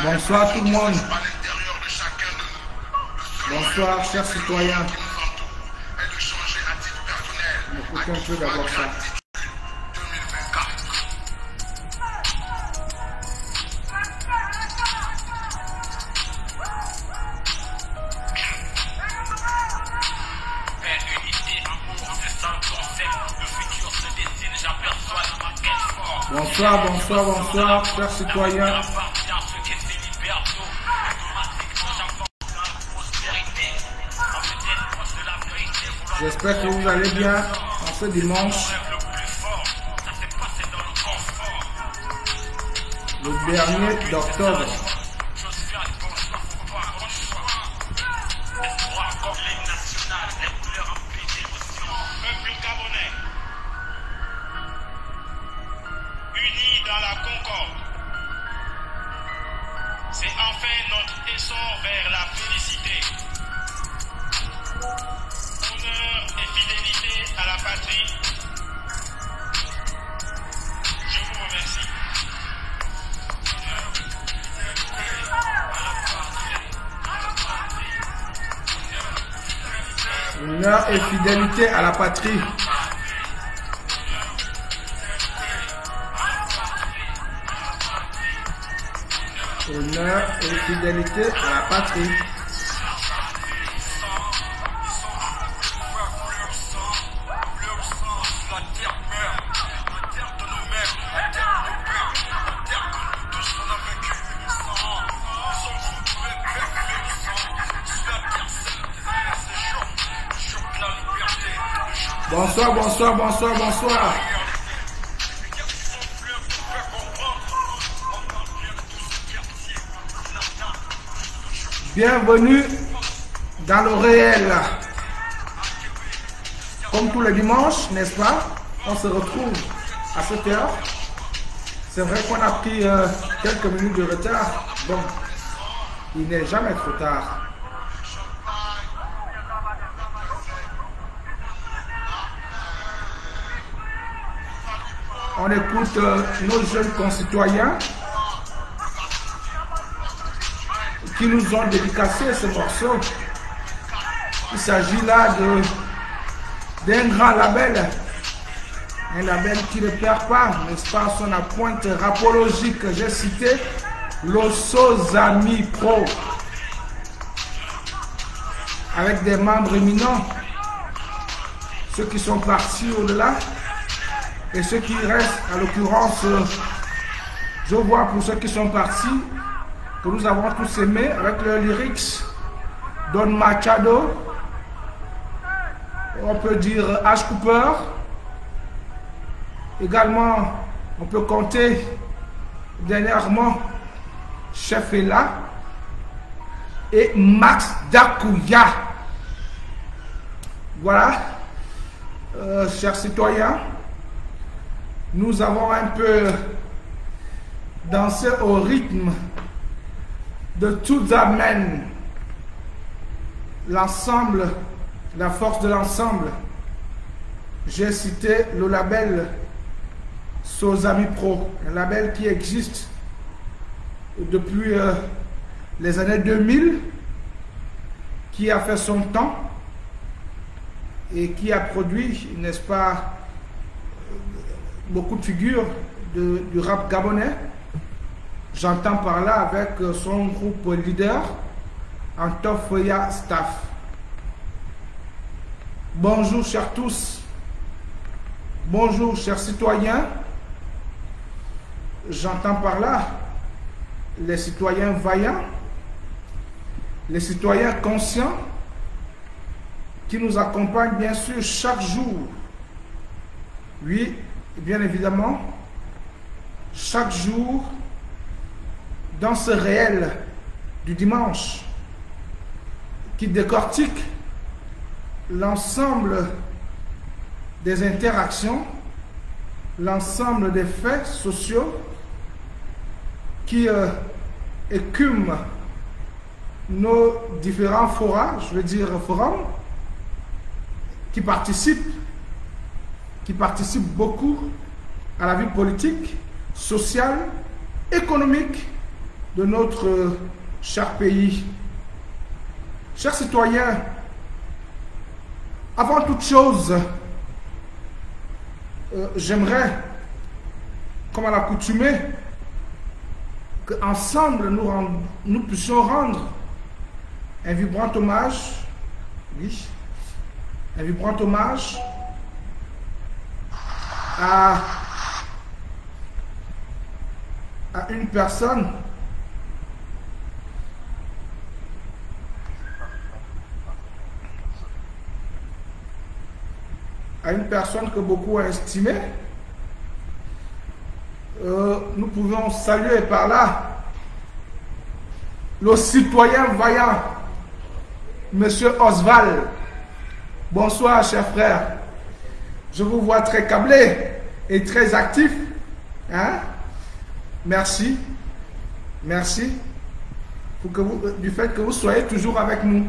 Bonsoir tout le monde. Bonsoir chers citoyens. Écoutez un peu d'abord ça. Bonsoir, bonsoir, bonsoir, chers citoyens. J'espère que vous allez bien en ce dimanche. Le dernier d'octobre. Unis dans la concorde. C'est enfin notre essor vers la félicité. Honneur et fidélité à la patrie. Je vous remercie. Honneur et fidélité à la patrie. Honneur et fidélité à la patrie. Bonsoir, bonsoir, bonsoir, bonsoir. Bienvenue dans le réel. Comme tous les dimanches, n'est-ce pas? On se retrouve à cette heure. C'est vrai qu'on a pris quelques minutes de retard. Bon, il n'est jamais trop tard. On écoute nos jeunes concitoyens qui nous ont dédicacé ce morceau. Il s'agit là d'un grand label, un label qui ne perd pas, n'est-ce pas, son appointe rapologique. J'ai cité Los Amis Pro, avec des membres éminents, ceux qui sont partis au-delà et ceux qui restent. À l'occurrence, je vois pour ceux qui sont partis que nous avons tous aimé avec le lyrics Don Machado, on peut dire H. Cooper. Également, on peut compter dernièrement Chef Ella et Max Dakuya. Voilà, chers citoyens, nous avons un peu dansé au rythme de tout amène, l'ensemble, la force de l'ensemble. J'ai cité le label Sos Amis Pro, un label qui existe depuis les années 2000, qui a fait son temps et qui a produit, n'est-ce pas, beaucoup de figures du rap gabonais. J'entends par là avec son groupe leader, Antofoya Staff. Bonjour chers tous, bonjour chers citoyens. J'entends par là les citoyens vaillants, les citoyens conscients qui nous accompagnent bien sûr chaque jour. Oui, bien évidemment, chaque jour dans ce réel du dimanche qui décortique l'ensemble des interactions, l'ensemble des faits sociaux qui écument nos différents forats, je veux dire forums, qui participent beaucoup à la vie politique, sociale, économique de notre cher pays. Chers citoyens, avant toute chose, j'aimerais, comme à l'accoutumée, qu'ensemble nous puissions rendre un vibrant hommage, oui, un vibrant hommage à une personne que beaucoup ont estimée. Nous pouvons saluer par là le citoyen vaillant, Monsieur Oswald. Bonsoir, cher frère. Je vous vois très câblé et très actif. Hein? Merci. Merci du fait que vous soyez toujours avec nous.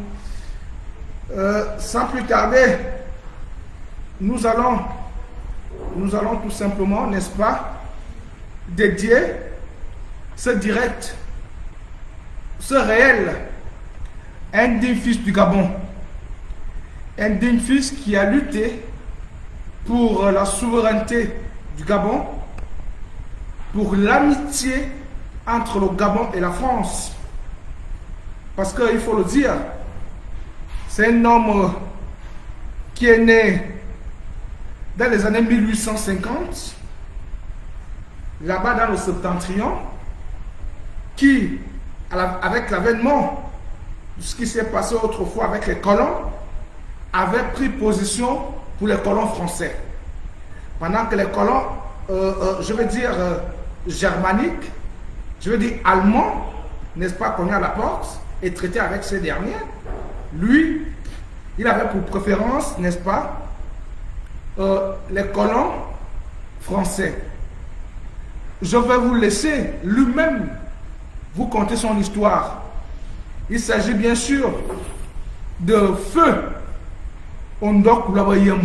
Sans plus tarder, nous allons tout simplement, n'est-ce pas, dédier ce direct, ce réel, à un digne fils du Gabon. Un digne fils qui a lutté pour la souveraineté du Gabon, pour l'amitié entre le Gabon et la France. Parce qu'il faut le dire, c'est un homme qui est né dans les années 1850, là-bas dans le septentrion, qui, avec l'avènement de ce qui s'est passé autrefois avec les colons, avait pris position pour les colons français. Pendant que les colons, je veux dire germaniques, je veux dire allemands, n'est-ce pas, cognaient à la porte et traitaient avec ces derniers, lui, il avait pour préférence, n'est-ce pas, les colons français. Je vais vous laisser lui-même vous conter son histoire. Il s'agit bien sûr de Feu Ondok Ulabayem.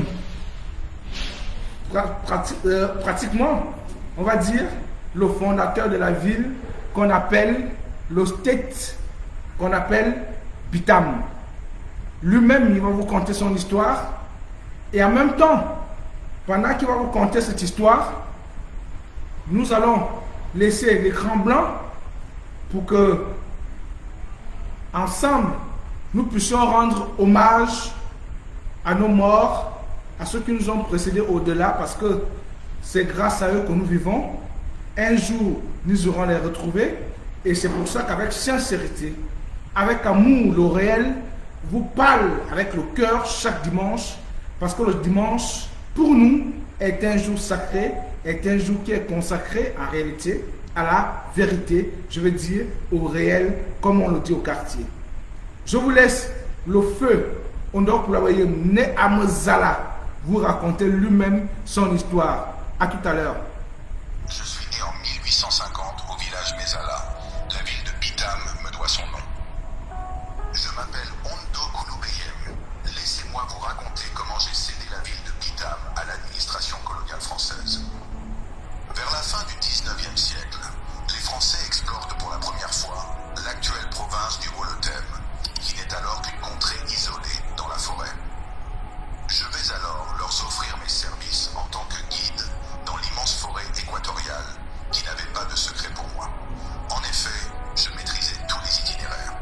Pratiquement, on va dire, le fondateur de la ville qu'on appelle le state, qu'on appelle Bitam. Lui-même, il va vous conter son histoire. Et en même temps, pendant qu'il va vous conter cette histoire, nous allons laisser l'écran blanc pour que, ensemble, nous puissions rendre hommage à nos morts, à ceux qui nous ont précédés au-delà, parce que c'est grâce à eux que nous vivons. Un jour, nous aurons les retrouver. Et c'est pour ça qu'avec sincérité, avec amour, le réel, vous parle avec le cœur chaque dimanche, parce que le dimanche, pour nous, est un jour sacré, est un jour qui est consacré en réalité à la vérité, je veux dire au réel, comme on le dit au quartier. Je vous laisse le Feu Ondok Ulabayem, né à Mezala, vous raconter lui-même son histoire. À tout à l'heure. Je suis né en 1850 au village Mezala. La ville de Bitam me doit son nom. Je m'appelle Ondok Ulabayem. Laissez-moi vous raconter comment j'ai cédé la ville de Bitam à l'administration coloniale française. Vers la fin du 19e siècle, les Français explorent pour la première fois l'actuelle province du Wolotem, qui n'est alors qu'une contrée isolée dans la forêt. Je vais alors leur offrir mes services en tant que guide dans l'immense forêt équatoriale qui n'avait pas de secret pour moi. En effet, je maîtrisais tous les itinéraires.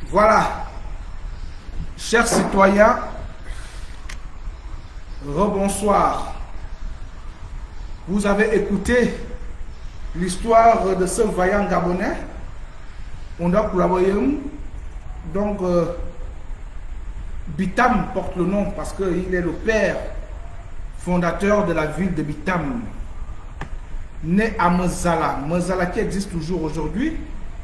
Voilà, chers citoyens, rebonsoir. Vous avez écouté l'histoire de ce vaillant Gabonais, Ondok Kouloubayem. Donc, Bitam porte le nom parce qu'il est le père fondateur de la ville de Bitam, né à Mezala. Mezala qui existe toujours aujourd'hui.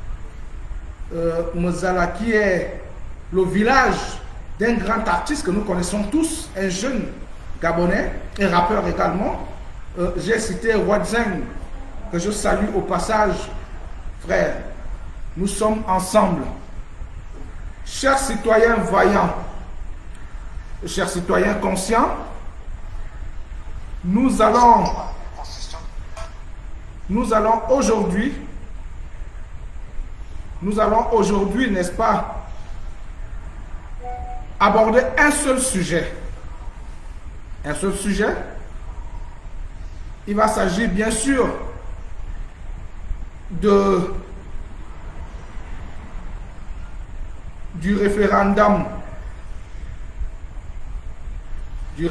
Mezala qui est le village d'un grand artiste que nous connaissons tous, un jeune Gabonais, et rappeur également. J'ai cité Wadzeng, que je salue au passage. Frère, nous sommes ensemble. Chers citoyens vaillants, chers citoyens conscients, nous allons aujourd'hui, n'est-ce pas, aborder un seul sujet. Un seul sujet. Il va s'agir bien sûr du référendum. Du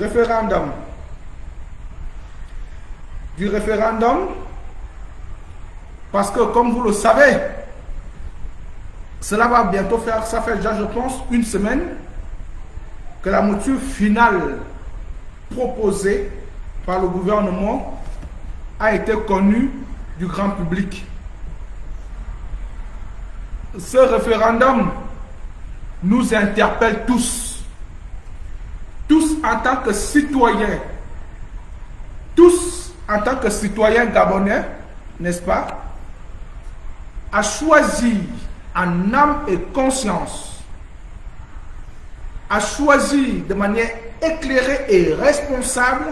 référendum, parce que comme vous le savez, cela va bientôt faire, ça fait déjà je pense une semaine que la mouture finale proposée par le gouvernement a été connue du grand public. Ce référendum nous interpelle tous en tant que citoyens, tous en tant que citoyens gabonais, n'est-ce pas, à choisir en âme et conscience, à choisir de manière éclairée et responsable,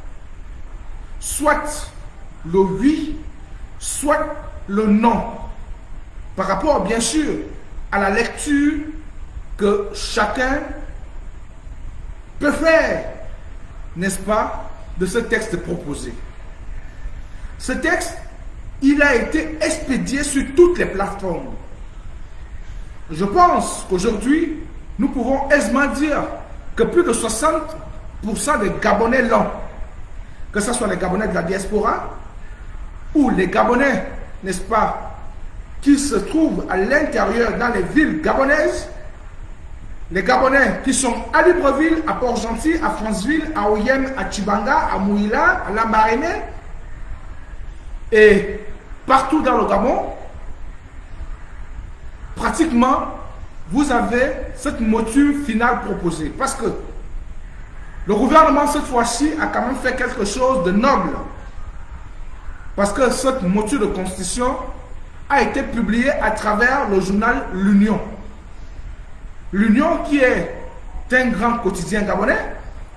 soit le oui, soit le non, par rapport bien sûr à la lecture que chacun peut faire, n'est-ce pas, de ce texte proposé. Ce texte, il a été expédié sur toutes les plateformes. Je pense qu'aujourd'hui, nous pouvons aisément dire que plus de 60% des Gabonais l'ont. Que ce soit les Gabonais de la diaspora ou les Gabonais, n'est-ce pas, qui se trouvent à l'intérieur dans les villes gabonaises, les Gabonais qui sont à Libreville, à Port-Gentil, à Franceville, à Oyem, à Tchibanga, à Mouila, à Lambaréné et partout dans le Gabon, pratiquement, vous avez cette mouture finale proposée. Parce que le gouvernement, cette fois-ci, a quand même fait quelque chose de noble. Parce que cette mouture de constitution a été publiée à travers le journal L'Union. L'Union qui est un grand quotidien gabonais.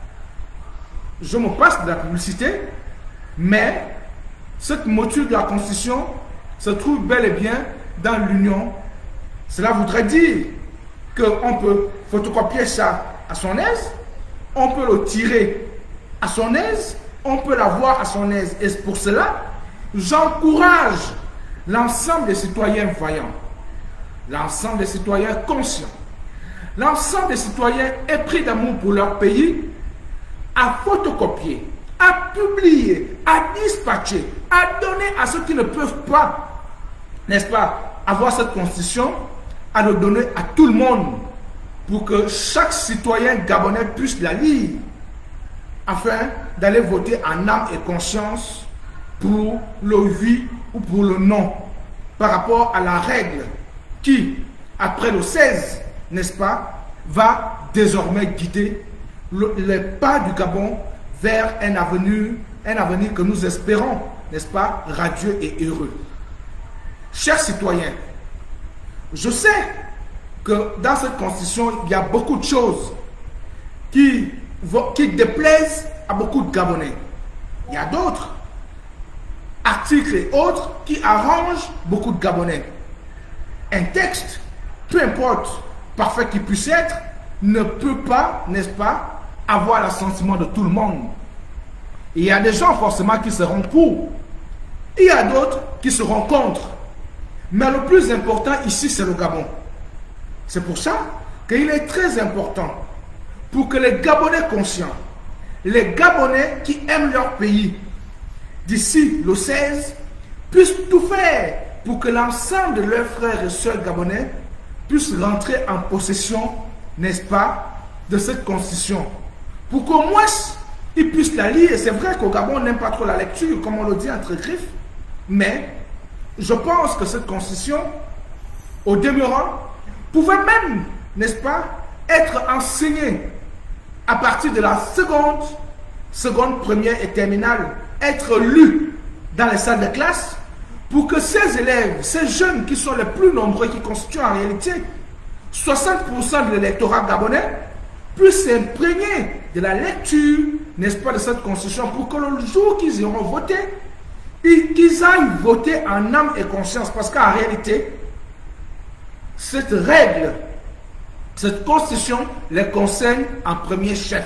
Je me passe de la publicité, mais cette mouture de la constitution se trouve bel et bien dans l'Union. Cela voudrait dire qu'on peut photocopier ça à son aise, on peut le tirer à son aise, on peut l'avoir à son aise. Et pour cela, j'encourage l'ensemble des citoyens voyants, l'ensemble des citoyens conscients, l'ensemble des citoyens épris d'amour pour leur pays, à photocopier, à publier, à dispatcher, à donner à ceux qui ne peuvent pas, n'est-ce pas, avoir cette constitution, à le donner à tout le monde pour que chaque citoyen gabonais puisse la lire afin d'aller voter en âme et conscience pour le oui ou pour le non par rapport à la règle qui, après le 16, n'est-ce pas, va désormais guider les pas du Gabon vers un avenir que nous espérons, n'est-ce pas, radieux et heureux. Chers citoyens, je sais que dans cette constitution, il y a beaucoup de choses qui déplaisent à beaucoup de Gabonais. Il y a d'autres articles et autres qui arrangent beaucoup de Gabonais. Un texte, peu importe, parfait qu'il puisse être, ne peut pas, n'est-ce pas, avoir l'assentiment de tout le monde. Il y a des gens forcément qui seront pour. Il y a d'autres qui seront contre. Mais le plus important ici, c'est le Gabon. C'est pour ça qu'il est très important pour que les Gabonais conscients, les Gabonais qui aiment leur pays, d'ici le 16, puissent tout faire pour que l'ensemble de leurs frères et sœurs gabonais puissent rentrer en possession, n'est-ce pas, de cette constitution. Pour qu'au moins, ils puissent la lire. Et c'est vrai qu'au Gabon, on n'aime pas trop la lecture, comme on le dit entre griffes, mais je pense que cette constitution, au demeurant, pouvait même, n'est-ce pas, être enseignée à partir de la seconde, première et terminale, être lue dans les salles de classe, pour que ces élèves, ces jeunes qui sont les plus nombreux, qui constituent en réalité 60% de l'électorat gabonais, puissent s'imprégner de la lecture, n'est-ce pas, de cette constitution, pour que le jour qu'ils iront voter, qu'ils aillent voter en âme et conscience. Parce qu'en réalité, cette règle, cette constitution les concerne en premier chef.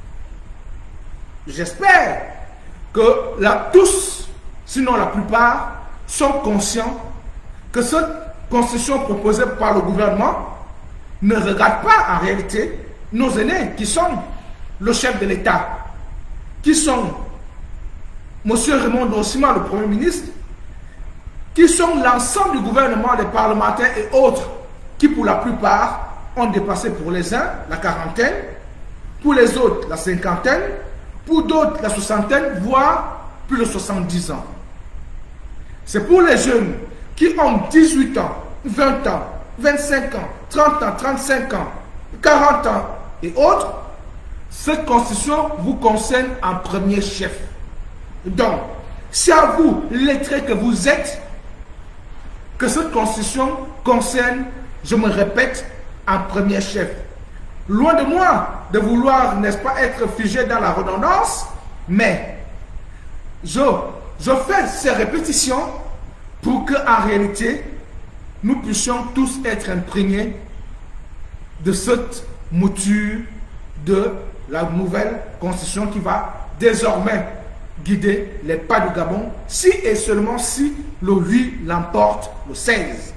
J'espère que tous, sinon la plupart, sont conscients que cette constitution proposée par le gouvernement ne regarde pas en réalité nos aînés qui sont le chef de l'État, qui sont M. Raymond Dossima, le Premier ministre, qui sont l'ensemble du gouvernement, des parlementaires et autres, qui pour la plupart ont dépassé pour les uns la quarantaine, pour les autres la cinquantaine, pour d'autres la soixantaine, voire plus de 70 ans. C'est pour les jeunes qui ont 18 ans, 20 ans, 25 ans, 30 ans, 35 ans, 40 ans et autres, cette constitution vous concerne en premier chef. Donc, c'est à vous, lettrés que vous êtes, que cette constitution concerne, je me répète, en premier chef. Loin de moi de vouloir, n'est-ce pas, être figé dans la redondance, mais je fais ces répétitions pour qu'en réalité, nous puissions tous être imprégnés de cette mouture de la nouvelle constitution qui va désormais guider les pas du Gabon, si et seulement si le oui l'emporte le 16.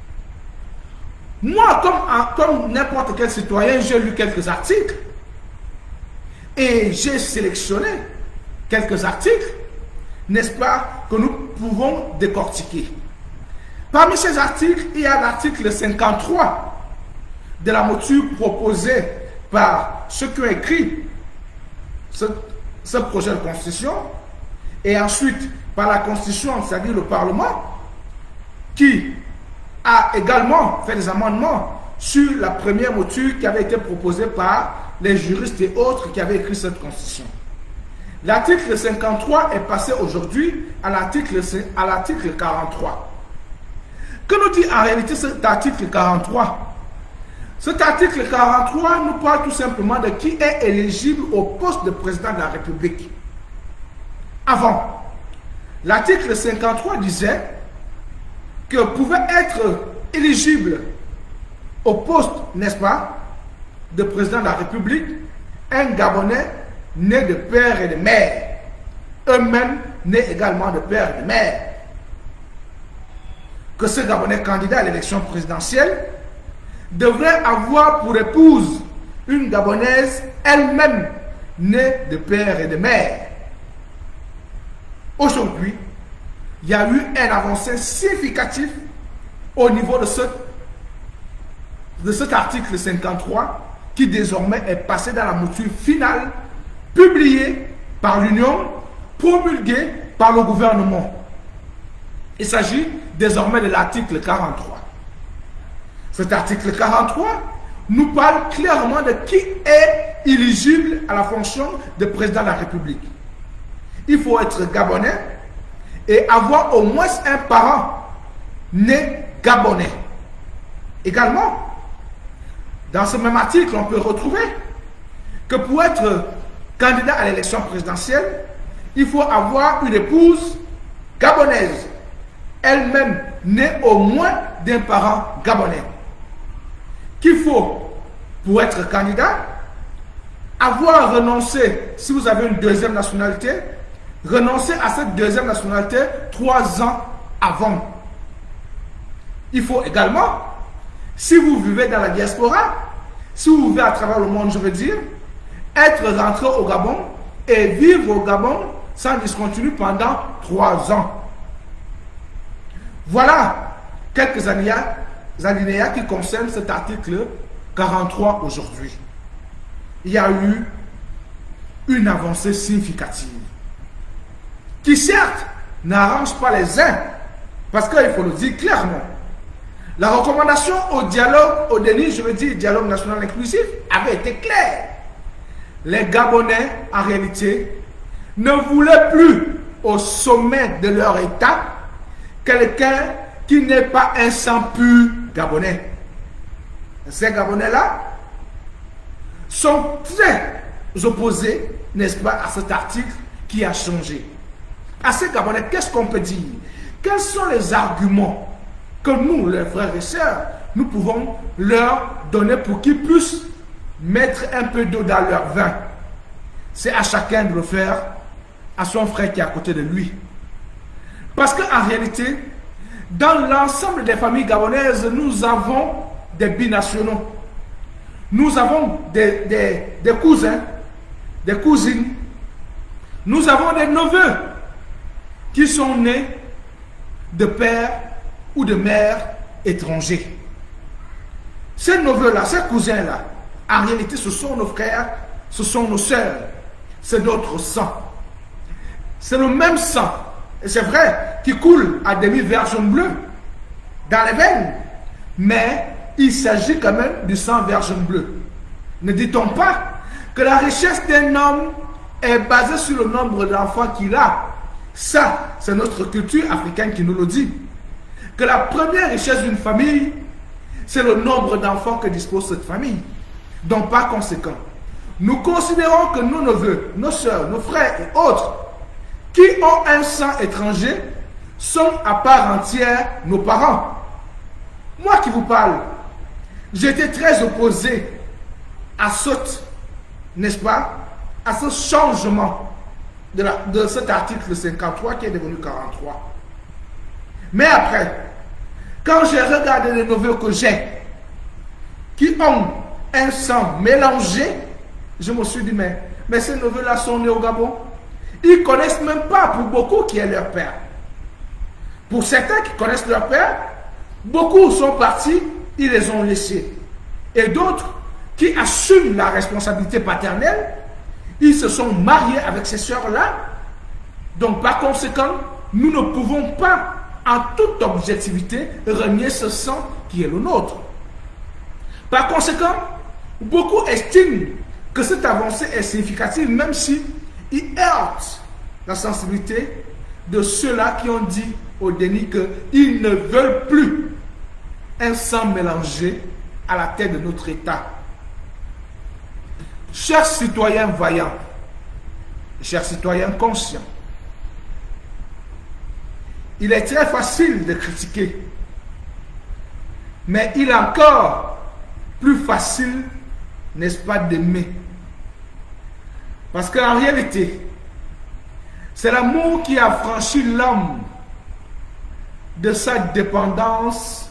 Moi, comme n'importe quel citoyen, j'ai lu quelques articles et j'ai sélectionné quelques articles, n'est-ce pas, que nous pouvons décortiquer. Parmi ces articles, il y a l'article 53 de la mouture proposée par ceux qui ont écrit ce projet de constitution, et ensuite par la constitution, c'est-à-dire le Parlement, qui a également fait des amendements sur la première mouture qui avait été proposée par les juristes et autres qui avaient écrit cette constitution. L'article 53 est passé aujourd'hui à l'article 43. Que nous dit en réalité cet article 43? Cet article 43 nous parle tout simplement de qui est éligible au poste de président de la République. Avant, l'article 53 disait que pouvait être éligible au poste, n'est-ce pas, de président de la République, un Gabonais né de père et de mère, eux-mêmes nés également de père et de mère. Que ce Gabonais candidat à l'élection présidentielle devrait avoir pour épouse une Gabonaise elle-même née de père et de mère. Aujourd'hui, il y a eu un avancée significatif au niveau de cet article 53 qui désormais est passé dans la mouture finale publiée par l'Union, promulguée par le gouvernement. Il s'agit désormais de l'article 43. Cet article 43 nous parle clairement de qui est éligible à la fonction de président de la République. Il faut être gabonais et avoir au moins un parent né gabonais. Également, dans ce même article, on peut retrouver que pour être candidat à l'élection présidentielle, il faut avoir une épouse gabonaise, elle-même née au moins d'un parent gabonais. Qu'il faut, pour être candidat, avoir renoncé, si vous avez une deuxième nationalité, renoncer à cette deuxième nationalité 3 ans avant. Il faut également Si vous vivez dans la diaspora, si vous vivez à travers le monde, je veux dire, être rentré au Gabon et vivre au Gabon sans discontinu pendant 3 ans. Voilà quelques alinéas qui concernent cet article 43 aujourd'hui. Il y a eu une avancée significative qui certes n'arrange pas les uns, parce qu'il faut le dire clairement. La recommandation au dialogue, au déni, je veux dire dialogue national inclusif, avait été claire. Les Gabonais, en réalité, ne voulaient plus au sommet de leur État quelqu'un qui n'est pas un sang pur gabonais. Ces Gabonais-là sont très opposés, n'est-ce pas, à cet article qui a changé. À ces Gabonais, qu'est-ce qu'on peut dire? Quels sont les arguments que nous, les frères et sœurs, nous pouvons leur donner pour qu'ils puissent mettre un peu d'eau dans leur vin? C'est à chacun de le faire, à son frère qui est à côté de lui. Parce qu'en réalité, dans l'ensemble des familles gabonaises, nous avons des binationaux. Nous avons des cousins, des cousines. Nous avons des neveux qui sont nés de père ou de mère étrangers. Ces neveux-là, ces cousins-là, en réalité, ce sont nos frères, ce sont nos sœurs, c'est notre sang. C'est le même sang, et c'est vrai, qui coule à demi-version bleue dans les veines, mais il s'agit quand même du sang version bleue. Ne dit-on pas que la richesse d'un homme est basée sur le nombre d'enfants qu'il a? Ça, c'est notre culture africaine qui nous le dit. Que la première richesse d'une famille, c'est le nombre d'enfants que dispose cette famille. Donc, par conséquent, nous considérons que nos neveux, nos soeurs, nos frères et autres qui ont un sang étranger sont à part entière nos parents. Moi qui vous parle, j'étais très opposé à ce, n'est-ce pas, à ce changement de cet article 53 qui est devenu 43. Mais après, quand j'ai regardé les neveux que j'ai, qui ont un sang mélangé, je me suis dit, mais ces neveux-là sont nés au Gabon. Ils ne connaissent même pas pour beaucoup qui est leur père. Pour certains qui connaissent leur père, beaucoup sont partis, ils les ont laissés. Et d'autres qui assument la responsabilité paternelle, ils se sont mariés avec ces sœurs-là. Donc par conséquent, nous ne pouvons pas, en toute objectivité, renier ce sang qui est le nôtre. Par conséquent, beaucoup estiment que cette avancée est significative, même si il heurte la sensibilité de ceux-là qui ont dit au déni qu'ils ne veulent plus un sang mélangé à la tête de notre État. Chers citoyens vaillants, chers citoyens conscients, il est très facile de critiquer, mais il est encore plus facile, n'est-ce pas, d'aimer. Parce qu'en réalité, c'est l'amour qui a franchi l'homme de sa dépendance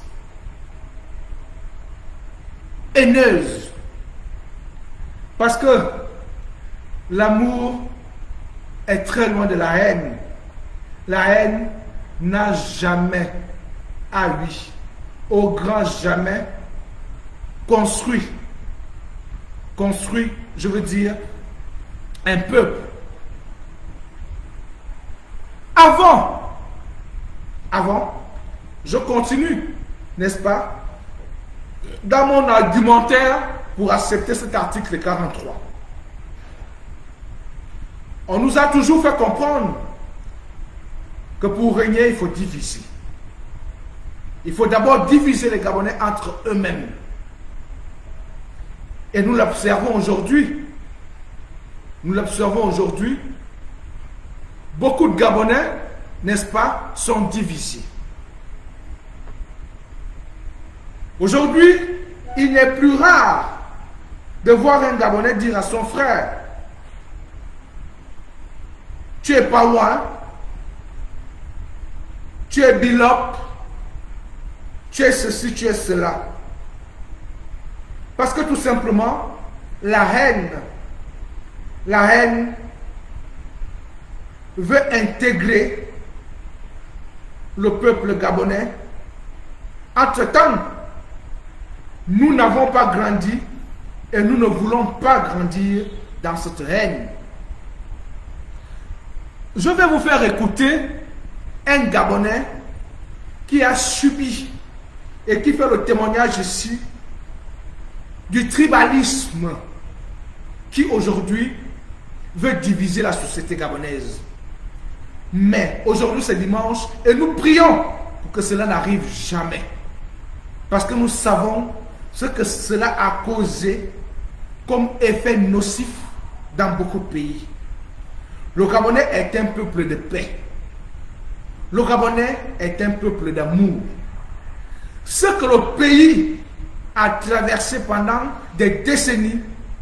haineuse. Parce que l'amour est très loin de la haine. La haine n'a jamais, à lui, au grand jamais, construit, je veux dire, un peuple. Avant, je continue, n'est-ce pas, dans mon argumentaire pour accepter cet article 43. On nous a toujours fait comprendre que pour régner, il faut diviser. Il faut d'abord diviser les Gabonais entre eux-mêmes. Et nous l'observons aujourd'hui. Nous l'observons aujourd'hui. Beaucoup de Gabonais, n'est-ce pas, sont divisés. Aujourd'hui, il n'est plus rare de voir un Gabonais dire à son frère: tu es pas loin, tu es bilope, tu es ceci, tu es cela. Parce que tout simplement, la haine veut intégrer le peuple gabonais. Entre-temps, nous n'avons pas grandi et nous ne voulons pas grandir dans cette haine. Je vais vous faire écouter un Gabonais qui a subi et qui fait le témoignage ici du tribalisme qui aujourd'hui veut diviser la société gabonaise. Mais aujourd'hui c'est dimanche et nous prions pour que cela n'arrive jamais. Parce que nous savons ce que cela a causé comme effet nocif dans beaucoup de pays. Le Gabonais est un peuple de paix. Le Gabonais est un peuple d'amour. Ce que le pays a traversé pendant des décennies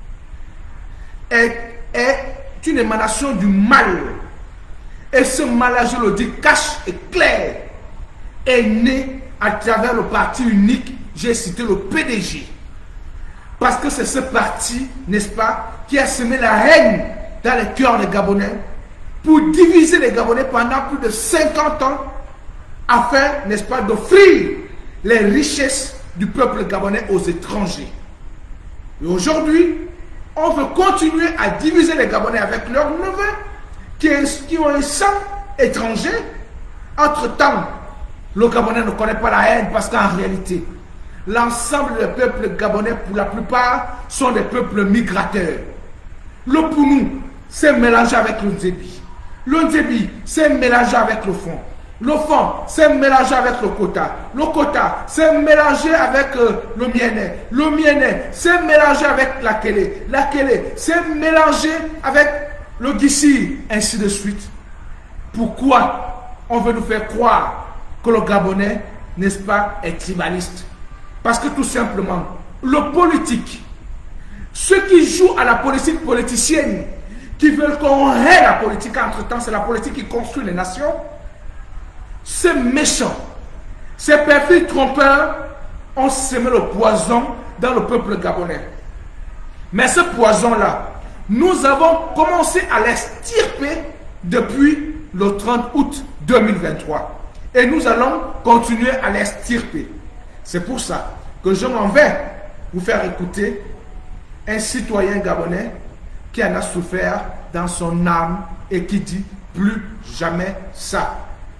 est une émanation du mal. Et ce mal-là, je le dis cash et clair, est né à travers le parti unique, j'ai cité le PDG. Parce que c'est ce parti, n'est-ce pas, qui a semé la haine dans les cœurs des Gabonais pour diviser les Gabonais pendant plus de 50 ans afin, n'est-ce pas, d'offrir les richesses du peuple gabonais aux étrangers. Et aujourd'hui, on veut continuer à diviser les Gabonais avec leurs neveux qui ont un sang étranger. Entre-temps, le Gabonais ne connaît pas la haine parce qu'en réalité, l'ensemble des peuples gabonais, pour la plupart, sont des peuples migrateurs. Le Pounou s'est mélangé avec le Nzebi. Le Nzebi s'est mélangé avec le Fon. Le Fon s'est mélangé avec le Kota. Le Kota s'est mélangé avec le Mienè. Le Mienè s'est mélangé avec la Kélé. La Kélé s'est mélangé avec le Gissi, ainsi de suite. Pourquoi on veut nous faire croire que le Gabonais, n'est-ce pas, est tribaliste? Parce que tout simplement, le politique, ceux qui jouent à la politique politicienne, qui veulent qu'on ait la politique, entre-temps, c'est la politique qui construit les nations, ces méchants, ces perfides trompeurs ont semé le poison dans le peuple gabonais. Mais ce poison-là, nous avons commencé à l'extirper depuis le 30 août 2023. Et nous allons continuer à l'extirper. C'est pour ça que je m'en vais vous faire écouter un citoyen gabonais qui en a souffert dans son âme et qui dit plus jamais ça.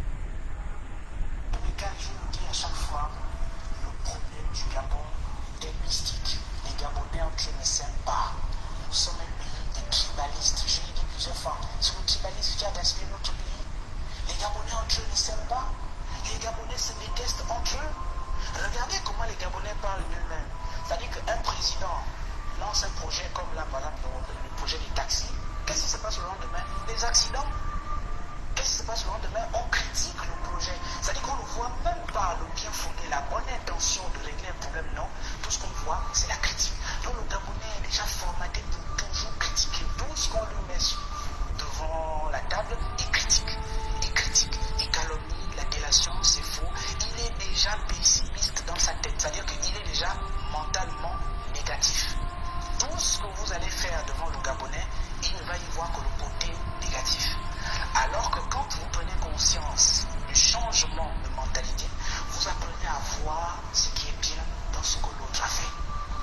Je vous dis à chaque fois, le problème du Gabon est mystique. Les Gabonais entre eux ne s'aiment pas. Nous sommes un pays de tribalistes. Je l'ai dit plusieurs fois. C'est le tribalisme qui a inspiré notre pays. Les Gabonais entre eux ne s'aiment pas. Les Gabonais se détestent entre eux. Regardez comment les Gabonais parlent d'eux-mêmes. C'est-à-dire qu'un président lance un projet comme là, par exemple, le projet des taxis. Qu'est-ce qui se passe le lendemain? Des accidents. Qu'est-ce qui se passe le lendemain? On critique le projet. C'est-à-dire qu'on ne voit même pas le bien fondé, la bonne intention de régler un problème, non. Tout ce qu'on voit, c'est la critique. Donc le Gabonais est déjà formaté pour toujours critiquer. Tout ce qu'on lui met devant la table, il critique. Il critique, il calomnie, la délation, c'est faux. Il est déjà pessimiste dans sa tête. C'est-à-dire qu'il est déjà mentalement négatif. Tout ce que vous allez faire devant le Gabonais, il ne va y voir que le côté négatif. Alors que quand vous prenez conscience du changement de mentalité, vous apprenez à voir ce qui est bien dans ce que l'autre a fait.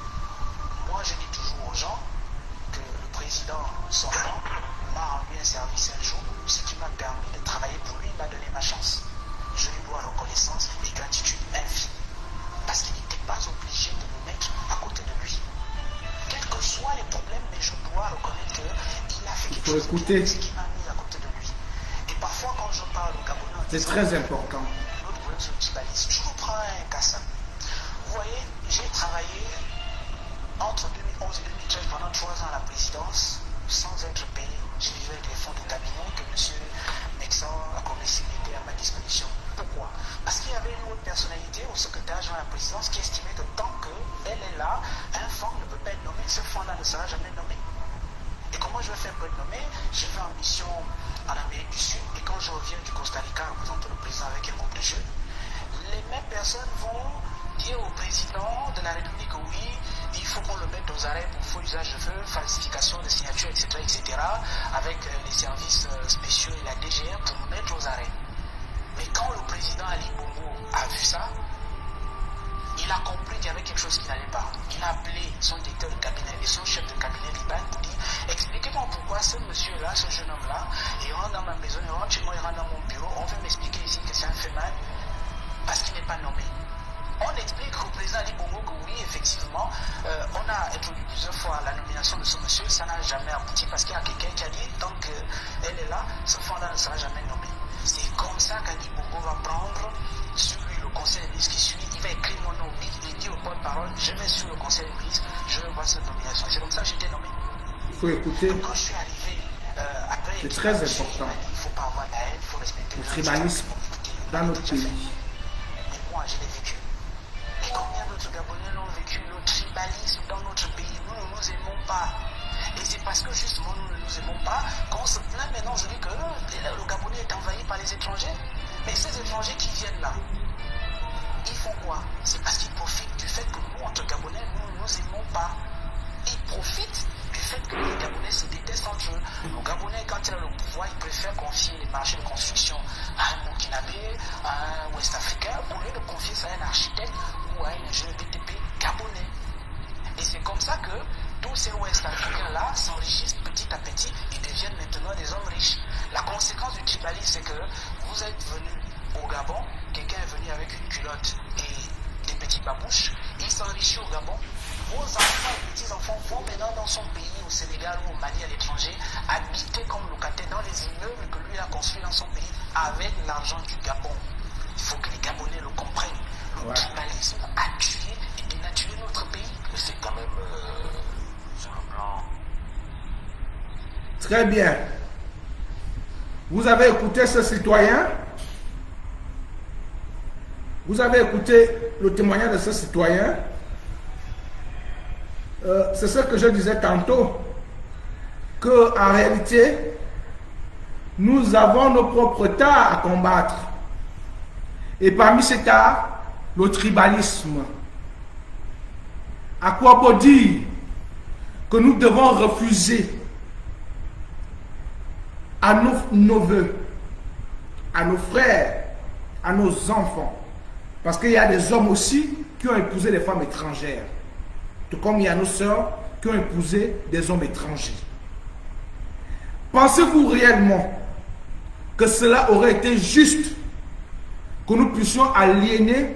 Moi, je dis toujours aux gens que le président sortant m'a rendu un service un jour, ce qui m'a permis de travailler pour lui, il m'a donné ma chance. Je lui dois reconnaissance et gratitude infinie. Parce qu'il n'était pas obligé de me mettre à côté de lui. Quels que soient les problèmes, mais je dois reconnaître qu'il a fait quelque chose qui m'a mis à côté de lui. Et parfois, quand je parle au Gabonais, c'est très important. L'autre problème, c'est le tribalisme. Je vous prends un cas simple. Vous voyez, j'ai travaillé entre 2011 et 2013 pendant 3 ans à la présidence, sans être payé. J'ai vécu avec les fonds de cabinet que M. Nexon a commissionné à ma disposition. Pourquoi? Parce qu'il y avait une autre personnalité au secrétaire général de la présidence qui estimait que tant qu'elle est là, un fonds ne peut pas être nommé. Ce fonds-là ne sera jamais nommé. Et comment je vais faire pour être nommé? Je vais en mission en Amérique du Sud. Et quand je reviens du Costa Rica, représenter le président avec un groupe de jeunes, les mêmes personnes vont dire au président de la République, oui, il faut aux arrêts pour faux usage de feu, falsification de signatures, etc., etc., avec les services spéciaux et la DGR pour nous mettre aux arrêts. Mais quand le président Ali Bongo a vu ça, il a compris qu'il y avait quelque chose qui n'allait pas. Il a appelé son directeur de cabinet et son chef de cabinet Liban pour dire expliquez-moi pourquoi ce monsieur-là, ce jeune homme-là, il rentre dans ma maison, il rentre chez moi, il rentre dans mon bureau, on veut m'expliquer ici que c'est un fait mal parce qu'il n'est pas nommé. On explique au président Ali Bongo que oui, effectivement, on a introduit plusieurs fois la nomination de ce monsieur, ça n'a jamais abouti parce qu'il y a quelqu'un qui a dit tant qu'elle est là, ce fonds-là ne sera jamais nommé. C'est comme ça qu'Ali Bongo va prendre sur lui le conseil des ministres qui suit, il va écrire mon nom, il dit au porte-parole, je vais sur le conseil des ministres, je vais voir cette nomination. C'est comme ça que j'ai été nommé. Il faut écouter. Donc, quand je suis arrivé, après, c'est très important. Il ne faut pas avoir la haine, il faut respecter le tribalisme dans notre pays. Mais moi, je l'ai vécu. Et combien d'autres Gabonais l'ont vécu, le tribalisme dans notre pays? Nous ne nous aimons pas. Et c'est parce que justement nous ne nous aimons pas qu'on se plaint maintenant aujourd'hui que le Gabonais est envahi par les étrangers. Mais ces étrangers qui viennent là, ils font quoi? C'est parce qu'ils profitent du fait que nous, entre Gabonais, nous ne nous aimons pas. Ils profitent du fait que les Gabonais se détestent entre eux. Le Gabonais, quand il a le pouvoir, il préfère confier les marchés de construction à un Burkinabé, à un Ouest-Africain, au lieu de confier ça à un architecte ou à un ingénieur BTP gabonais. Et c'est comme ça que tous ces Ouest-Africains-là s'enrichissent petit à petit et deviennent maintenant des hommes riches. La conséquence du tribalisme, c'est que vous êtes venu au Gabon, quelqu'un est venu avec une culotte et des petits babouches, il s'enrichit au Gabon. Vos enfants et petits-enfants vont maintenant dans son pays, au Sénégal ou au Mali, à l'étranger, habiter comme locataires dans les immeubles que lui a construits dans son pays avec l'argent du Gabon. Il faut que les Gabonais le comprennent. Le tribalisme a tué et dénaturé notre pays. Mais c'est quand même sur le plan. Très bien. Vous avez écouté ce citoyen. Vous avez écouté le témoignage de ce citoyen. C'est ce que je disais tantôt, que en réalité, nous avons nos propres tares à combattre. Et parmi ces tares, le tribalisme. À quoi peut dire que nous devons refuser à nos neveux, à nos frères, à nos enfants, parce qu'il y a des hommes aussi qui ont épousé des femmes étrangères, tout comme il y a nos sœurs qui ont épousé des hommes étrangers. Pensez-vous réellement que cela aurait été juste que nous puissions aliéner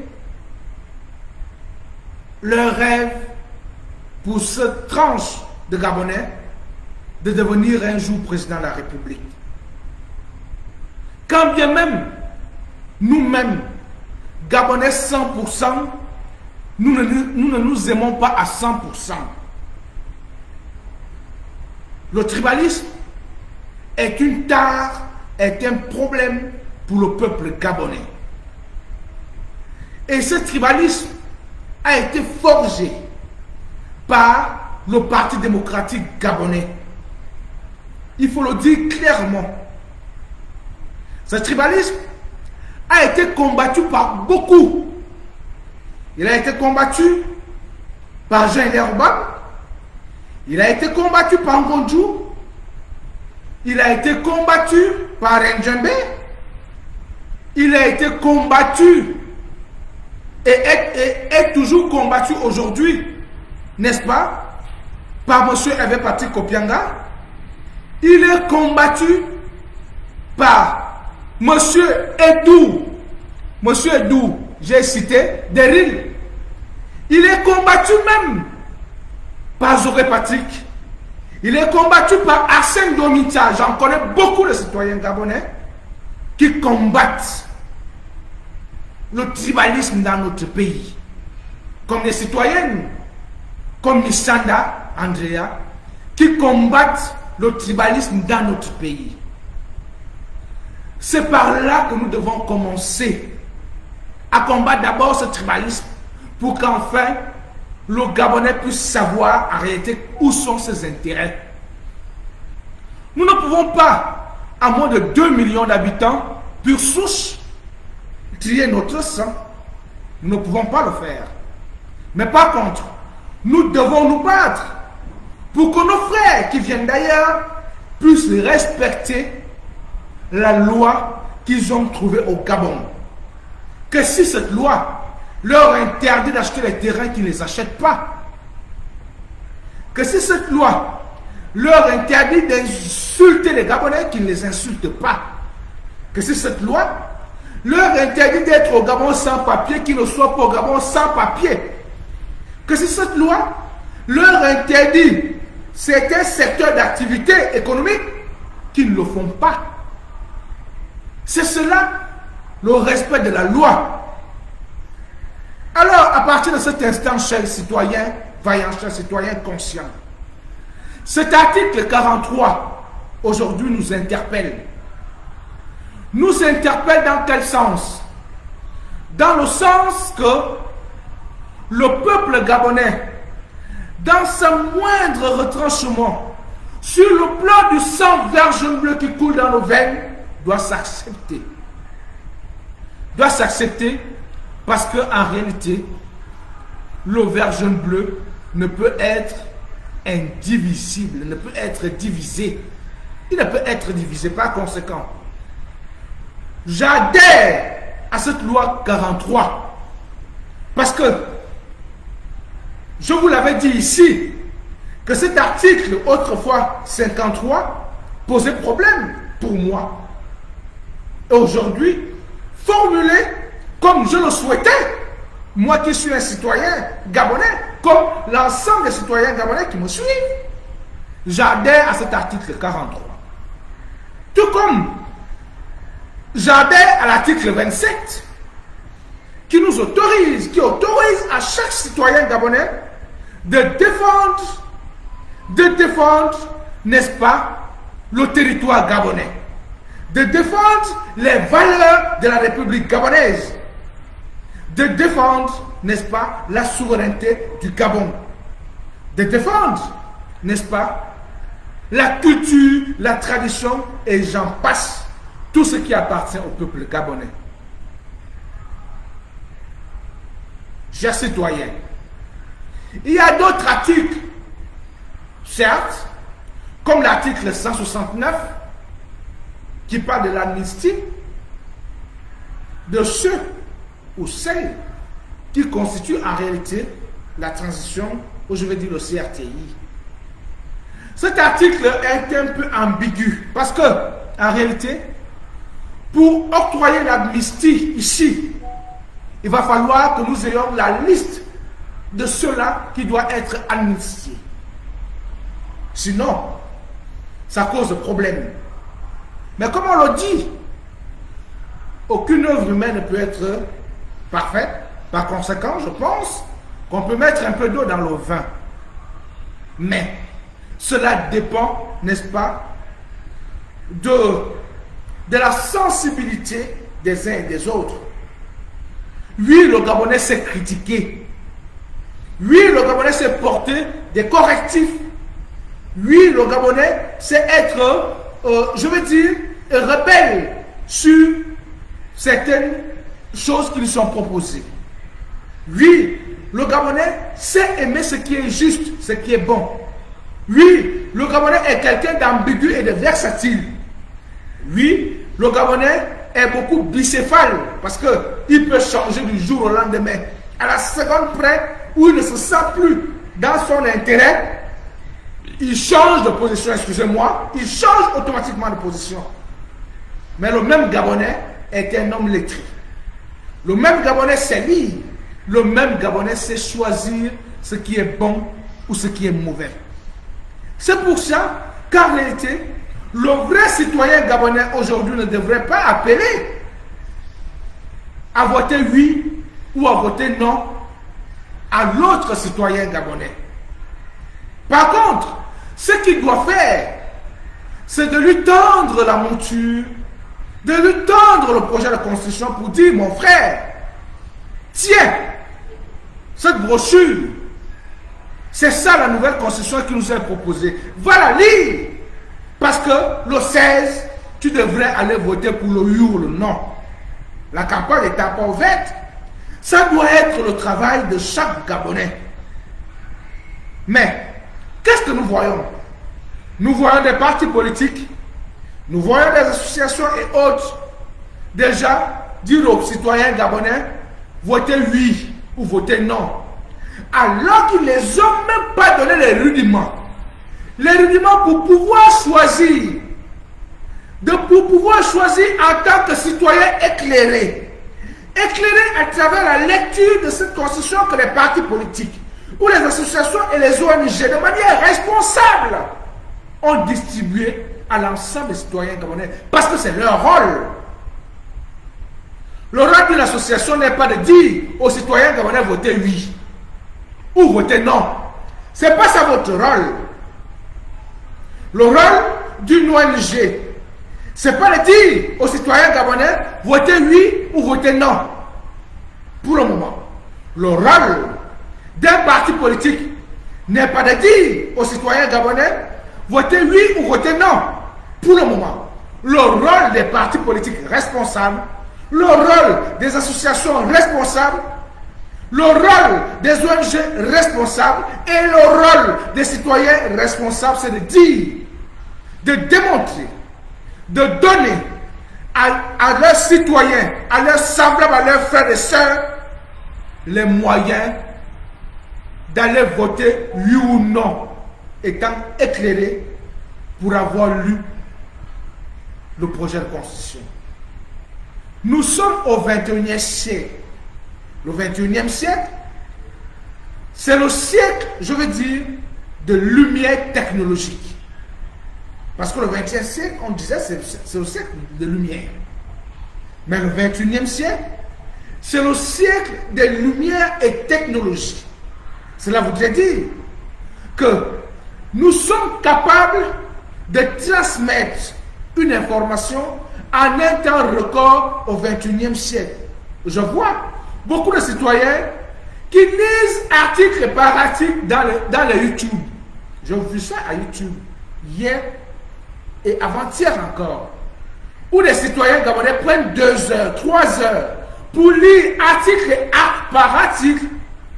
leur rêve pour cette tranche de Gabonais de devenir un jour président de la République? Quand bien même, nous-mêmes, Gabonais 100%, nous ne nous aimons pas à 100%. Le tribalisme est une tare, est un problème pour le peuple gabonais. Et ce tribalisme a été forgé par le Parti démocratique gabonais. Il faut le dire clairement. Ce tribalisme a été combattu par beaucoup. Il a été combattu par Jean Lerban. Il a été combattu par Ngonjou. Il a été combattu par Ndjembe. Il a été combattu et est toujours combattu aujourd'hui, n'est-ce pas, par M. Hervé Patrick Kopianga. Il est combattu par M. Edou. M. Edou, j'ai cité, Deril. Il est combattu même par Zoré Patrick. Il est combattu par Arsène Domita. J'en connais beaucoup de citoyens gabonais qui combattent le tribalisme dans notre pays. Comme les citoyennes, comme Missanda, Andrea, qui combattent le tribalisme dans notre pays. C'est par là que nous devons commencer à combattre d'abord ce tribalisme pour qu'enfin le Gabonais puisse savoir en réalité où sont ses intérêts. Nous ne pouvons pas, à moins de 2 millions d'habitants, pure souche, trier notre sang. Nous ne pouvons pas le faire. Mais par contre, nous devons nous battre pour que nos frères qui viennent d'ailleurs puissent respecter la loi qu'ils ont trouvée au Gabon. Que si cette loi leur interdit d'acheter les terrains, qu'ils ne les achètent pas. Que si cette loi leur interdit d'insulter les Gabonais, qu'ils ne les insultent pas. Que si cette loi leur interdit d'être au Gabon sans papier, qu'ils ne soient pas au Gabon sans papier. Que si cette loi leur interdit certains secteurs d'activité économique, qu'ils ne le font pas. C'est cela, le respect de la loi. Alors, à partir de cet instant, chers citoyens, vaillants, chers citoyens conscients, cet article 43, aujourd'hui, nous interpelle. Nous interpelle dans quel sens? Dans le sens que le peuple gabonais, dans sa moindre retranchement, sur le plan du sang vert jaune bleu qui coule dans nos veines, doit s'accepter. Doit s'accepter parce qu'en réalité, le vert jaune bleu ne peut être indivisible, ne peut être divisé. Il ne peut être divisé par conséquent. J'adhère à cette loi 43 parce que je vous l'avais dit ici que cet article, autrefois 53, posait problème pour moi. Et aujourd'hui, formulé comme je le souhaitais, moi qui suis un citoyen gabonais, comme l'ensemble des citoyens gabonais qui me suivent, j'adhère à cet article 43. Tout comme j'adhère à l'article 27, qui nous autorise, qui autorise à chaque citoyen gabonais de défendre, n'est-ce pas, le territoire gabonais, de défendre les valeurs de la République gabonaise, de défendre, n'est-ce pas, la souveraineté du Gabon, de défendre, n'est-ce pas, la culture, la tradition, et j'en passe, tout ce qui appartient au peuple gabonais. Chers citoyens, il y a d'autres articles, certes, comme l'article 169, qui parle de l'amnistie de ceux ou celles qui constituent en réalité la transition, ou je vais dire le CRTI. Cet article est un peu ambigu, parce que, en réalité, pour octroyer l'amnistie ici, il va falloir que nous ayons la liste de ceux-là qui doivent être amnistiés. Sinon, ça cause problème. Mais comme on le dit, aucune œuvre humaine ne peut être parfaite. Par conséquent, je pense qu'on peut mettre un peu d'eau dans le vin. Mais cela dépend, n'est-ce pas, de la sensibilité des uns et des autres. Oui, le Gabonais s'est critiqué. Oui, le Gabonais s'est porté des correctifs. Oui, le Gabonais sait être, je veux dire, rebelle sur certaines choses qui lui sont proposées. Oui, le Gabonais sait aimer ce qui est juste, ce qui est bon. Oui, le Gabonais est quelqu'un d'ambigu et de versatile. Oui, le Gabonais est beaucoup bicéphale parce qu'il peut changer du jour au lendemain. À la seconde près où il ne se sent plus dans son intérêt, il change de position, excusez-moi, il change automatiquement de position. Mais le même Gabonais est un homme lettré. Le même Gabonais sait lire. Le même Gabonais sait choisir ce qui est bon ou ce qui est mauvais. C'est pour ça qu'en réalité, le vrai citoyen gabonais aujourd'hui ne devrait pas appeler à voter oui ou à voter non à l'autre citoyen gabonais. Par contre, ce qu'il doit faire, c'est de lui tendre la monture, de lui tendre le projet de constitution pour dire, mon frère, tiens, cette brochure, c'est ça la nouvelle constitution qui nous est proposée. Va la lire. Parce que le 16, tu devrais aller voter pour le oui ou le non. La campagne n'est pas ouverte. Ça doit être le travail de chaque Gabonais. Mais, qu'est-ce que nous voyons? Nous voyons des partis politiques, nous voyons des associations et autres déjà dire aux citoyens gabonais, votez oui ou votez non. Alors qu'ils ne les ont même pas donné les rudiments. Les rudiments pour pouvoir choisir. Pour pouvoir choisir en tant que citoyen éclairé. Éclairé à travers la lecture de cette constitution que les partis politiques ou les associations et les ONG de manière responsable ont distribué à l'ensemble des citoyens gabonais. Parce que c'est leur rôle. Le rôle d'une association n'est pas de dire aux citoyens gabonais votez oui ou votez non. Ce n'est pas ça votre rôle. Le rôle d'une ONG, ce n'est pas de dire aux citoyens gabonais votez oui ou votez non. Pour le moment. Le rôle d'un parti politique n'est pas de dire aux citoyens gabonais votez oui ou votez non. Pour le moment. Le rôle des partis politiques responsables, le rôle des associations responsables, le rôle des ONG responsables et le rôle des citoyens responsables, c'est de dire, de démontrer, de donner à leurs citoyens, à leurs semblables, à leurs frères et sœurs, les moyens d'aller voter oui ou non, étant éclairés pour avoir lu le projet de constitution. Nous sommes au 21e siècle. Le 21e siècle, c'est le siècle, je veux dire, de lumière technologique. Parce que le 20e siècle, on disait, c'est le siècle de lumière. Mais le 21e siècle, c'est le siècle des lumières et technologies. Cela voudrait dire que nous sommes capables de transmettre une information en un temps record au 21e siècle. Je vois beaucoup de citoyens qui lisent article par article dans le YouTube. J'ai vu ça à YouTube hier et avant-hier encore. Où les citoyens gabonais prennent 2 heures, 3 heures pour lire article par article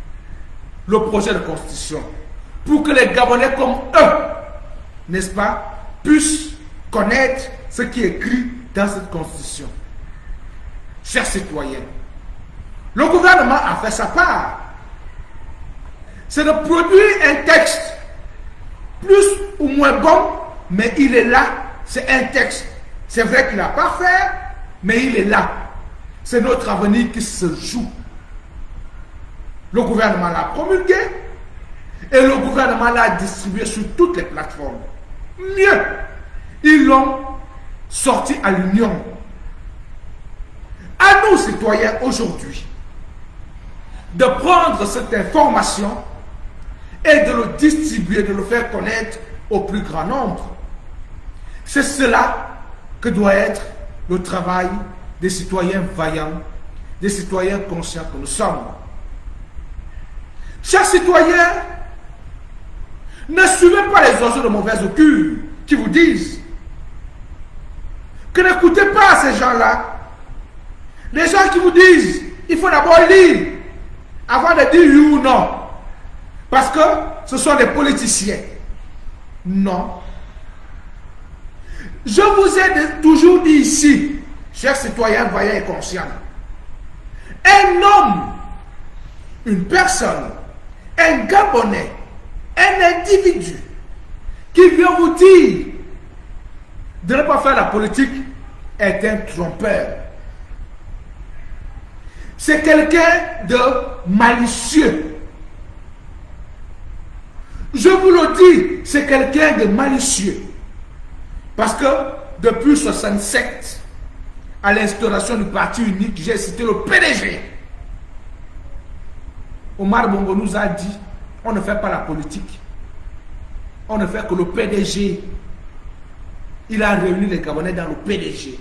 le projet de constitution. Pour que les Gabonais comme eux, n'est-ce pas, puissent connaître ce qui est écrit dans cette constitution. Chers citoyens, le gouvernement a fait sa part. C'est de produire un texte plus ou moins bon, mais il est là. C'est un texte. C'est vrai qu'il n'a pas fait, mais il est là. C'est notre avenir qui se joue. Le gouvernement l'a promulgué et le gouvernement l'a distribué sur toutes les plateformes. Mieux, ils l'ont sorti à l'Union. À nous, citoyens, aujourd'hui, de prendre cette information et de le distribuer, de le faire connaître au plus grand nombre. C'est cela que doit être le travail des citoyens vaillants, des citoyens conscients que nous sommes. Chers citoyens, ne suivez pas les oiseaux de mauvaise augure qui vous disent que n'écoutez pas ces gens-là. Les gens qui vous disent il faut d'abord lire avant de dire oui ou non. Parce que ce sont des politiciens. Non. Je vous ai toujours dit ici, chers citoyens vaillants et conscients, un homme, une personne, un Gabonais, un individu qui vient vous dire de ne pas faire la politique est un trompeur. C'est quelqu'un de malicieux. Je vous le dis, c'est quelqu'un de malicieux. Parce que depuis 1967, à l'instauration du parti unique, j'ai cité le PDG. Omar Bongo nous a dit, on ne fait pas la politique. On ne fait que le PDG. Il a réuni les Gabonais dans le PDG.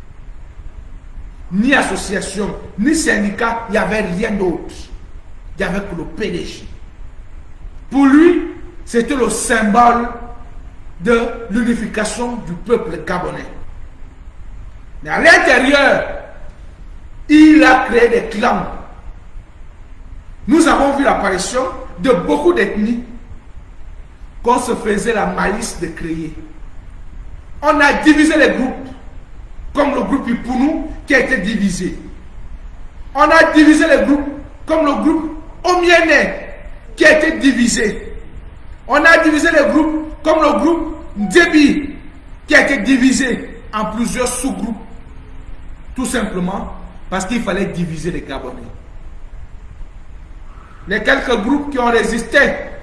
Ni association, ni syndicat, il n'y avait rien d'autre. Il n'y avait que le PDG. Pour lui, c'était le symbole de l'unification du peuple gabonais. Mais à l'intérieur, il a créé des clans. Nous avons vu l'apparition de beaucoup d'ethnies qu'on se faisait la malice de créer. On a divisé les groupes, comme le groupe Ipounou qui a été divisé. On a divisé les groupes, comme le groupe Omiene qui a été divisé. On a divisé les groupes, comme le groupe Ndébi qui a été divisé en plusieurs sous-groupes. Tout simplement parce qu'il fallait diviser les Gabonais. Les quelques groupes qui ont résisté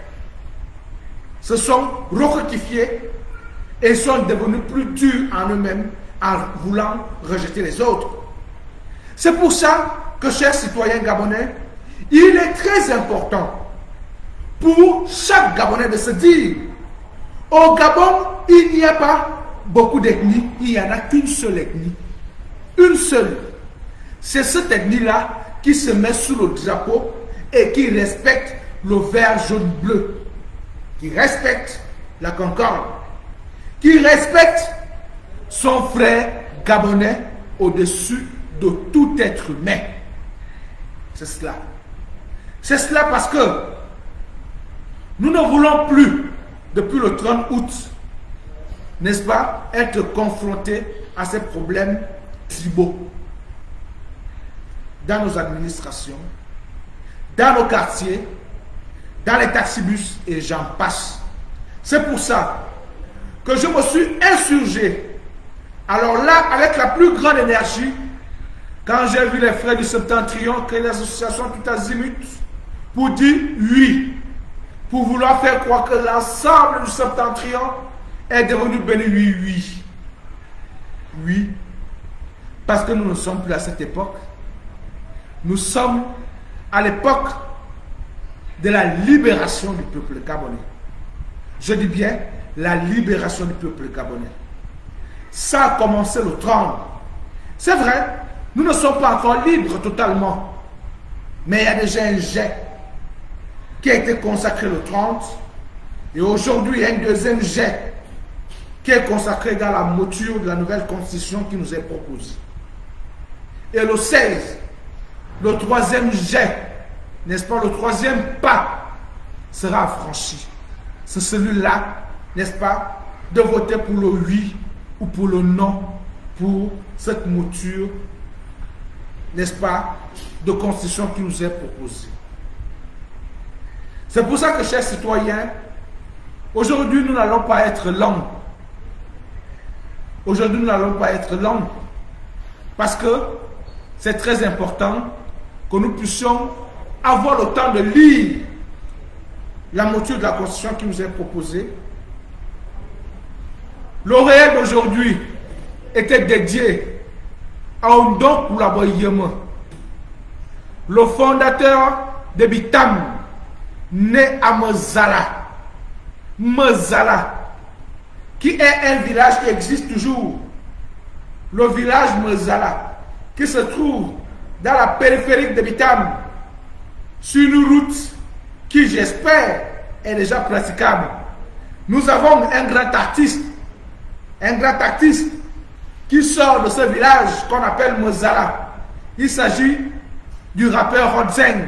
se sont rectifiés et sont devenus plus durs en eux-mêmes en voulant rejeter les autres. C'est pour ça que, chers citoyens gabonais, il est très important pour chaque Gabonais de se dire: au Gabon, il n'y a pas beaucoup d'ethnies, il n'y en a qu'une seule ethnie. Une seule. C'est cette ethnie-là qui se met sous le drapeau et qui respecte le vert, jaune, bleu, qui respecte la concorde, qui respecte son frère gabonais au-dessus de tout être humain. C'est cela. C'est cela parce que nous ne voulons plus, depuis le 30 août, n'est-ce pas, être confrontés à ces problèmes tribaux dans nos administrations, dans nos quartiers, dans les taxibus et j'en passe. C'est pour ça que je me suis insurgé. Alors là, avec la plus grande énergie, quand j'ai vu les frères du Septentrion créer l'association tout azimut pour dire oui, pour vouloir faire croire que l'ensemble du Septentrion est devenu béni, oui, oui. Oui, parce que nous ne sommes plus à cette époque. Nous sommes à l'époque de la libération du peuple gabonais. Je dis bien la libération du peuple gabonais. Ça a commencé le 30. C'est vrai, nous ne sommes pas encore libres totalement. Mais il y a déjà un jet qui a été consacré le 30. Et aujourd'hui, il y a un deuxième jet qui est consacré dans la mouture de la nouvelle constitution qui nous est proposée. Et le 16, le troisième jet, n'est-ce pas, le troisième pas sera franchi. C'est celui-là, n'est-ce pas, de voter pour le oui ou pour le non pour cette mouture, n'est-ce pas, de constitution qui nous est proposée. C'est pour ça que, chers citoyens, aujourd'hui nous n'allons pas être longs. Aujourd'hui nous n'allons pas être longs parce que c'est très important que nous puissions avoir le temps de lire la mouture de la Constitution qui nous est proposée. Le réel d'aujourd'hui était dédié à Ondon Koulaboyema, le fondateur de Bitam, né à Mezala, qui est un village qui existe toujours. Le village Mezala, qui se trouve dans la périphérie de Bitam, sur une route qui, j'espère, est déjà praticable. Nous avons un grand artiste qui sort de ce village qu'on appelle Mozala. Il s'agit du rappeur Rodzeng.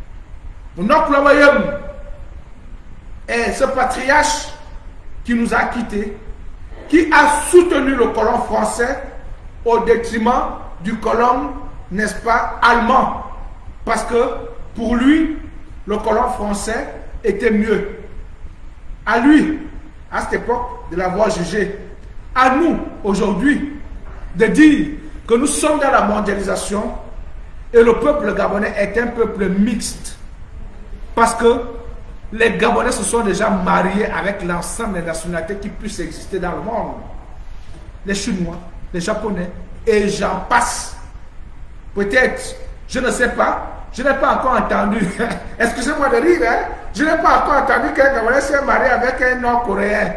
Et ce patriarche qui nous a quittés, qui a soutenu le colon français au détriment du colon, n'est-ce pas, allemand. Parce que pour lui, le colon français était mieux. À lui, à cette époque, de l'avoir jugé. À nous, aujourd'hui, de dire que nous sommes dans la mondialisation et le peuple gabonais est un peuple mixte. Parce que les Gabonais se sont déjà mariés avec l'ensemble des nationalités qui puissent exister dans le monde. Les Chinois, les Japonais, et j'en passe. Peut-être, je ne sais pas, je n'ai pas encore entendu, excusez-moi de rire, hein? Je n'ai pas encore entendu qu'un Gabonais s'est marié avec un Nord-Coréen.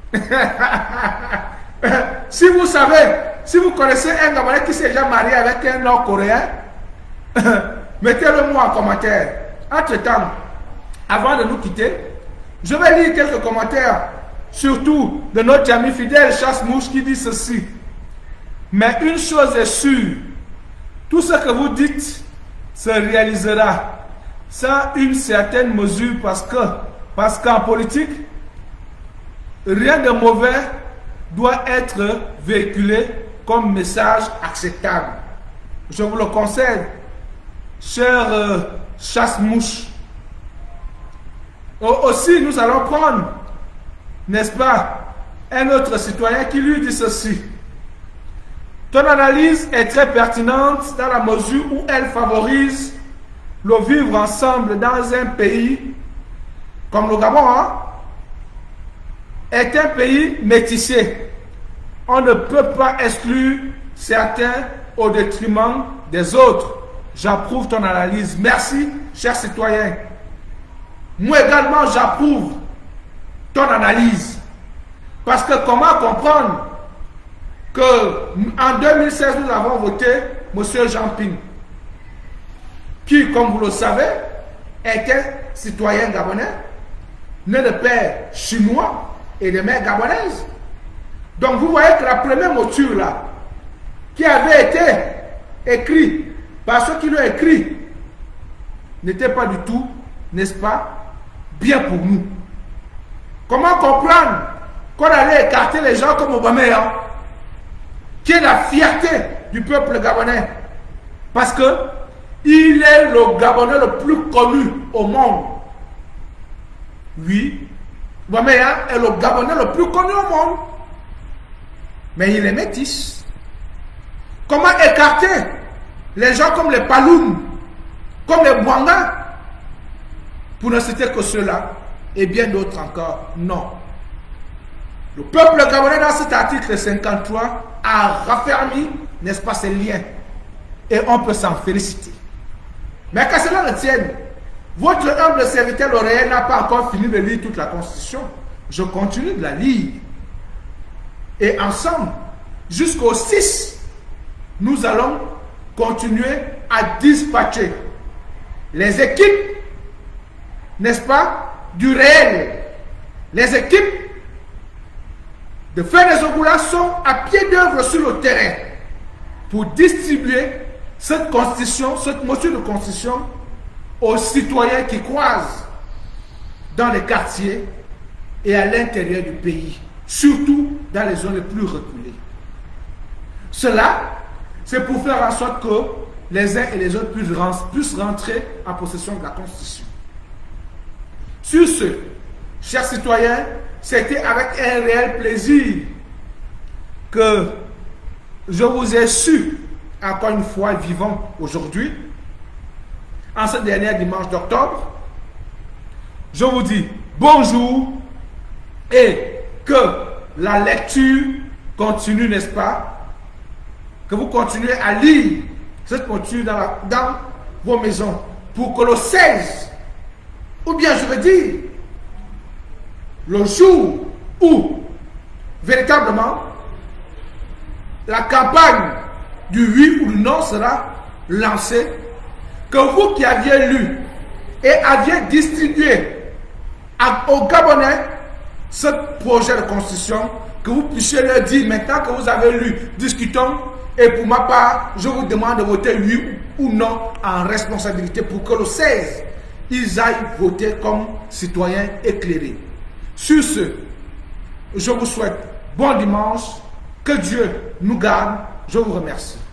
Si vous savez, si vous connaissez un Gabonais qui s'est déjà marié avec un Nord-Coréen, mettez-le moi en commentaire. Entre-temps, avant de nous quitter, je vais lire quelques commentaires, surtout de notre ami fidèle Chasse-Mouche qui dit ceci. Mais une chose est sûre, tout ce que vous dites se réalisera sans une certaine mesure parce qu'en politique, rien de mauvais doit être véhiculé comme message acceptable. Je vous le conseille, cher chasse-mouche. Aussi, nous allons prendre, n'est-ce pas, un autre citoyen qui lui dit ceci. Ton analyse est très pertinente dans la mesure où elle favorise le vivre ensemble dans un pays comme le Gabon, est un pays métissé. On ne peut pas exclure certains au détriment des autres. J'approuve ton analyse. Merci, cher citoyen. Moi également, j'approuve ton analyse. Parce que comment comprendre qu'en 2016, nous avons voté M. Jean Ping, qui, comme vous le savez, était citoyen gabonais, né de père chinois et de mère gabonaise. Donc vous voyez que la première mouture là, qui avait été écrite par ceux qui l'ont écrit, n'était pas du tout, n'est-ce pas, bien pour nous. Comment comprendre qu'on allait écarter les gens comme Obama, qui est la fierté du peuple gabonais? Parce que il est le Gabonais le plus connu au monde. Oui, Obama est le Gabonais le plus connu au monde. Mais il est métis. Comment écarter les gens comme les Paloum, comme les Bouanga, pour ne citer que ceux-là, et bien d'autres encore? Non. Le peuple gabonais, dans cet article 53, a raffermi, n'est-ce pas, ses liens. Et on peut s'en féliciter. Mais qu'à cela ne tienne, votre humble serviteur L'Oréal n'a pas encore fini de lire toute la Constitution. Je continue de la lire. Et ensemble, jusqu'au 6, nous allons continuer à dispatcher les équipes, n'est-ce pas, du réel. Les équipes de Fernez Ogoula sont à pied d'œuvre sur le terrain pour distribuer cette constitution, cette motion de constitution aux citoyens qui croisent dans les quartiers et à l'intérieur du pays, surtout dans les zones les plus reculées. Cela, c'est pour faire en sorte que les uns et les autres puissent rentrer en possession de la Constitution. Sur ce, chers citoyens, c'était avec un réel plaisir que je vous ai su, encore une fois vivant aujourd'hui, en ce dernier dimanche d'octobre. Je vous dis bonjour et que la lecture continue, n'est-ce pas? Que vous continuez à lire cette lecture dans vos maisons pour que le 16, ou bien je veux dire, le jour où véritablement la campagne du oui ou du non sera lancée, que vous qui aviez lu et aviez distribué aux Gabonais ce projet de constitution, que vous puissiez leur dire maintenant que vous avez lu, discutons, et pour ma part, je vous demande de voter oui ou non en responsabilité pour que le 16, ils aillent voter comme citoyens éclairés. Sur ce, je vous souhaite bon dimanche, que Dieu nous garde, je vous remercie.